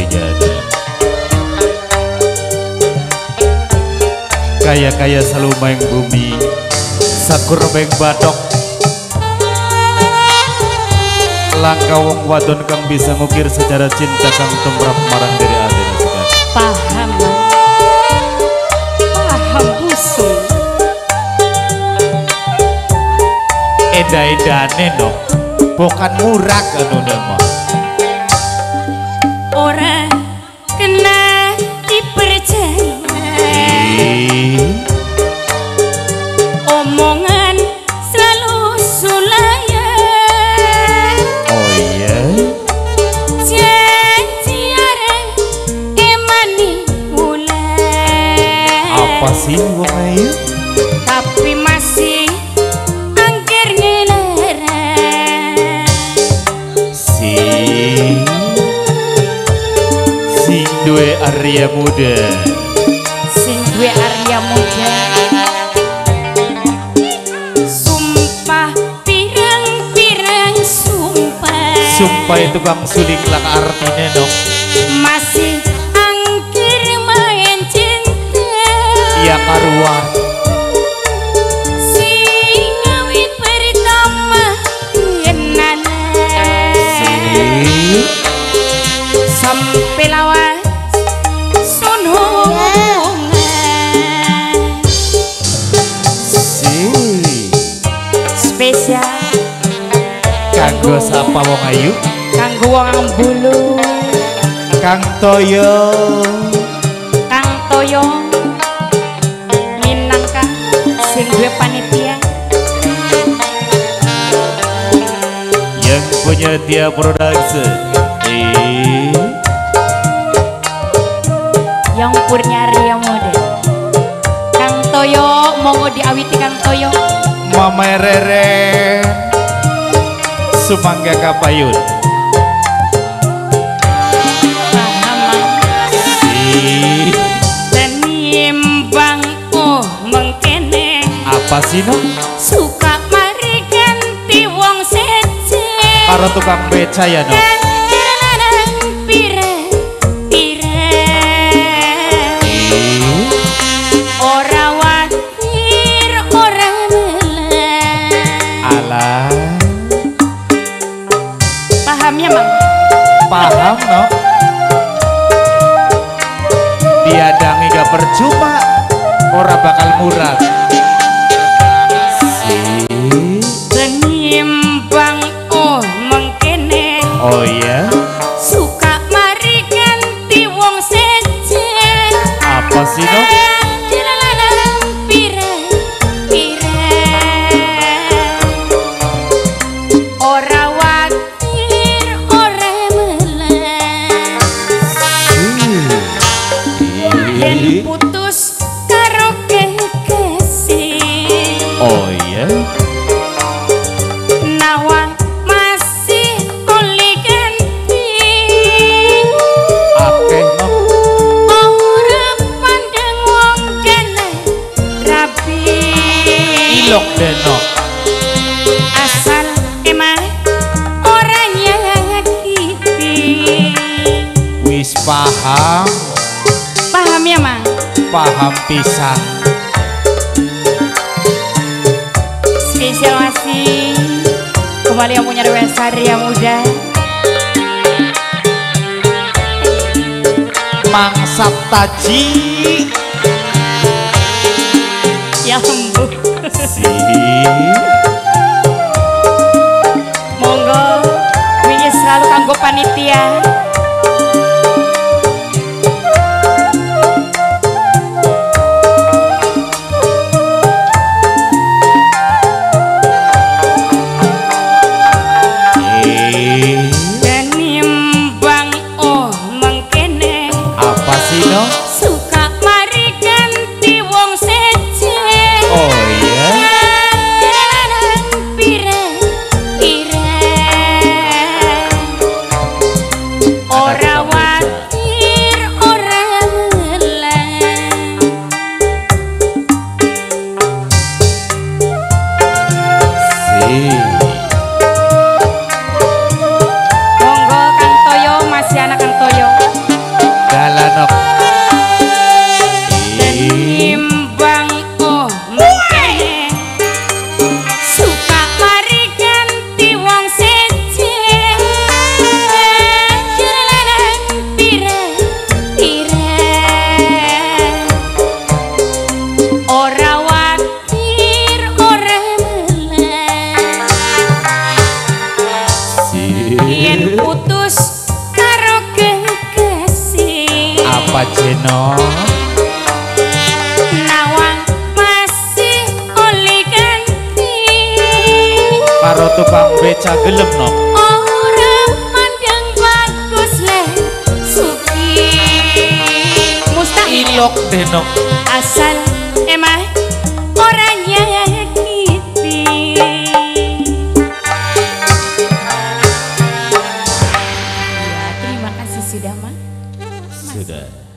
jana. Kaya-kaya salumeng bumi, sakur beng batok. Langkah wong wadon kang bisa ngukir secara cinta kang tumrap marang dari ati nasikan. Paham, paham busung. Eda-edane no, bukan murah anu nama. Ora kena dipercaya. Omongan selalu sulaya. Oh iya. Janji areng emani mulai. Apa sih wong ayu? Tapi masih angker ngelarang. Sing duwe Arya muda. Sing duwe Arya muda. Sumpah pirang-pirang sumpah. Sumpah itu kang suling lang artinya no. Masih angker main cinta. Iya karuan. Sing ngawit pertama kenalan. Sampai lawas sun hubungan. Spesial Kanggo sapa wong ayu? kanggo wong bulu. Kang Toyo. Kang Toyo minangka sing duwe panitia. Yang punya dia production. Yang purnya Ria Muda. Kang Toyo monggo diawiti Kang Toyo. Mama Rere Sumangga Kapayun. Tenimbang mengkene. Apa sih no? Suka mari ganti wong seje. Karo tukang beca ya no. Ora watir ora melah. Alah. Paham ya Mang? Paham no. Diadangi gak percuma. Ora bakal murah. Tenimbang mengkene. Oh iya. Suka mari ganti wong seje. Apa sih no? Ora watir ora melah. Yen putus karo kekasih. Oh iya. Nawang masih oleh ganti. Akeh no. Ora pandang wong kene rapi. Ilok deno. Asal emang orang yang nyakiti. Wis paham. Paham ya Mang? Paham pisan. Spesial masih kembali yang punya Dewasa Ria Muda. Mang Saptaji. Ya lembu. Monggo wingi selalu kanggo panitia. Tenimbang mengkene. Apa sih no? Suka mari ganti wong seje. Oh iya. Ora watir ora melah. Monggo Kang Toyo, masih anak Kang Toyo. Paceno. Nawang masih oli ganti. Karo tukang beca gelem no. Orang mandang bagus leh suki. Mustahil Ilok deno. asal emang orangnya gitu. Ya, terima kasih sudah, Ma. Sudah.